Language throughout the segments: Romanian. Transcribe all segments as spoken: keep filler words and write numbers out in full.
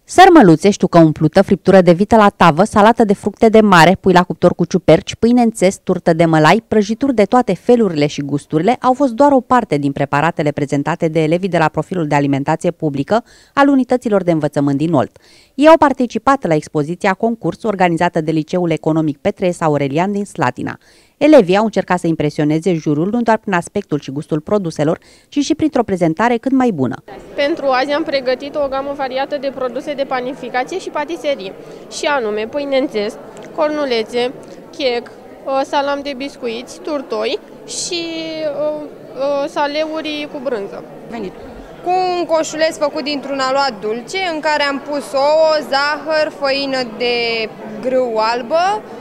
Sărmăluțe, știucă umplută, friptură de vită la tavă, salată de fructe de mare, pui la cuptor cu ciuperci, pâine în țes, turtă de mălai, prăjituri de toate felurile și gusturile au fost doar o parte din preparatele prezentate de elevii de la profilul de alimentație publică al unităților de învățământ din Olt. Ei au participat la expoziția concurs organizată de Liceul Economic Petre S. Aurelian din Slatina. Elevii au încercat să impresioneze jurul nu doar prin aspectul și gustul produselor, ci și printr-o prezentare cât mai bună. Pentru azi am pregătit o gamă variată de produse de panificație și patiserii, și anume pâine în țest, cornulețe, chec, salam de biscuiți, turtoi și saleuri cu brânză. Venit. Cu un coșuleț făcut dintr-un aluat dulce, în care am pus ouă, zahăr, făină de grâu albă,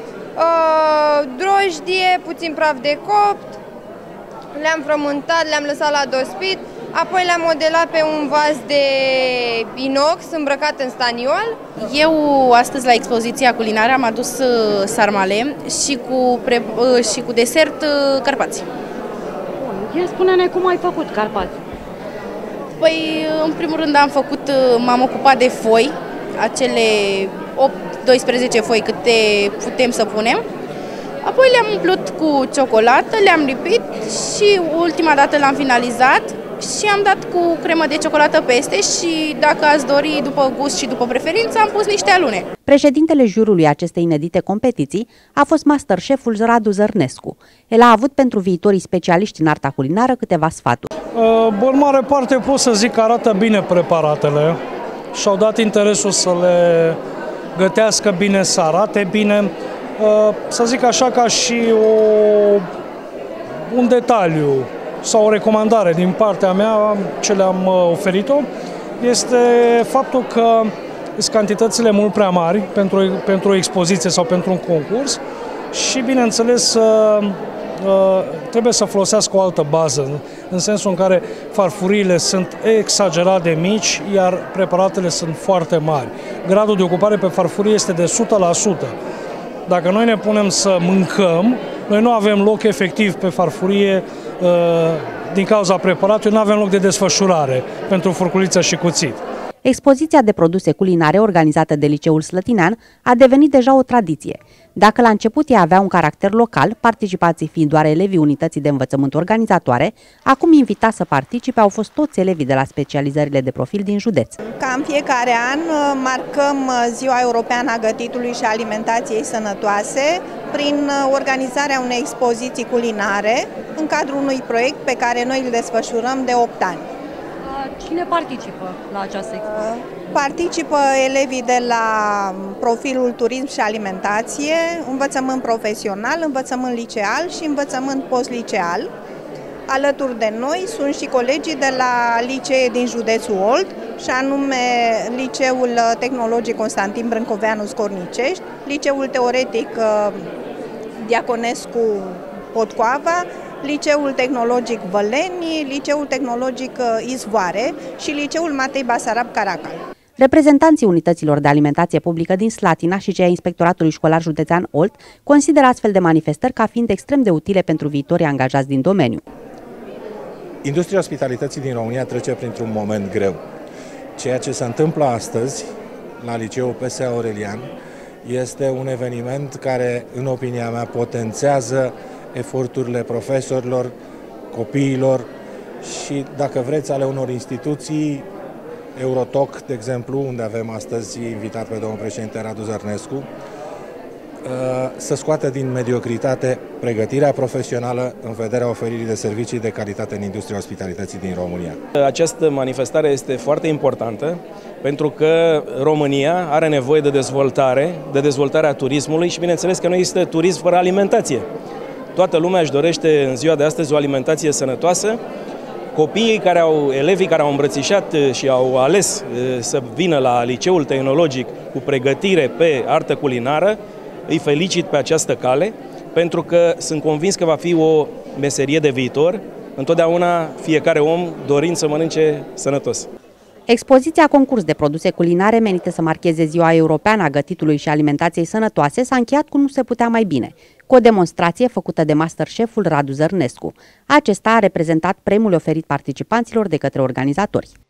drojdie, puțin praf de copt, le-am frământat, le-am lăsat la dospit, apoi le-am modelat pe un vas de inox îmbrăcat în staniol. Eu astăzi la expoziția culinară am adus sarmale și cu, pre, și cu desert carpați. Bun, spune-ne cum ai făcut carpați. Păi, în primul rând am făcut, m-am ocupat de foi, acele opt doisprezece foi câte putem să punem. Apoi le-am umplut cu ciocolată, le-am lipit și ultima dată l-am finalizat și am dat cu cremă de ciocolată peste și dacă ați dori după gust și după preferință am pus niște alune. Președintele jurului acestei inedite competiții a fost mastercheful Radu Zărnescu. El a avut pentru viitorii specialiști în arta culinară câteva sfaturi. În mare parte pot să zic că arată bine preparatele și-au dat interesul să le gătească bine, să arate bine. Să zic așa, ca și o, un detaliu sau o recomandare din partea mea, ce le-am oferit-o, este faptul că sunt cantitățile mult prea mari pentru, pentru o expoziție sau pentru un concurs și, bineînțeles, trebuie să folosească o altă bază, în sensul în care farfuriile sunt exagerat de mici, iar preparatele sunt foarte mari. Gradul de ocupare pe farfurie este de o sută la sută. Dacă noi ne punem să mâncăm, noi nu avem loc efectiv pe farfurie din cauza preparatului, nu avem loc de desfășurare pentru furculiță și cuțit. Expoziția de produse culinare organizată de Liceul Slătinean a devenit deja o tradiție. Dacă la început ea avea un caracter local, participații fiind doar elevii unității de învățământ organizatoare, acum invitați să participe au fost toți elevii de la specializările de profil din județ. Ca în fiecare an marcăm Ziua Europeană a Gătitului și Alimentației Sănătoase prin organizarea unei expoziții culinare în cadrul unui proiect pe care noi îl desfășurăm de opt ani. Cine participă la această expoziție? Participă elevii de la profilul turism și alimentație, învățământ profesional, învățământ liceal și învățământ postliceal. Alături de noi sunt și colegii de la licee din județul Olt, și anume Liceul Tehnologic Constantin Brâncoveanu Scornicești, Liceul Teoretic Diaconescu Potcoava, Liceul Tehnologic Văleni, Liceul Tehnologic Izvoare și Liceul Matei Basarab Caracal. Reprezentanții unităților de alimentație publică din Slatina și cei ai Inspectoratului Școlar Județean Olt consideră astfel de manifestări ca fiind extrem de utile pentru viitorii angajați din domeniu. Industria ospitalității din România trece printr-un moment greu. Ceea ce se întâmplă astăzi la Liceul P S Aurelian este un eveniment care, în opinia mea, potențează eforturile profesorilor, copiilor și, dacă vreți, ale unor instituții, Eurotoc, de exemplu, unde avem astăzi invitat pe domnul președinte Radu Zărnescu, să scoată din mediocritate pregătirea profesională în vederea oferirii de servicii de calitate în industria ospitalității din România. Această manifestare este foarte importantă pentru că România are nevoie de dezvoltare, de dezvoltarea turismului și, bineînțeles, că nu există turism fără alimentație. Toată lumea își dorește în ziua de astăzi o alimentație sănătoasă. Copiii care au, elevii care au îmbrățișat și au ales să vină la Liceul Tehnologic cu pregătire pe artă culinară, îi felicit pe această cale, pentru că sunt convins că va fi o meserie de viitor, întotdeauna fiecare om dorind să mănânce sănătos. Expoziția concurs de produse culinare menite să marcheze Ziua Europeană a Gătitului și Alimentației Sănătoase s-a încheiat cum nu se putea mai bine, cu o demonstrație făcută de mastercheful Radu Zărnescu. Acesta a reprezentat premiul oferit participanților de către organizatori.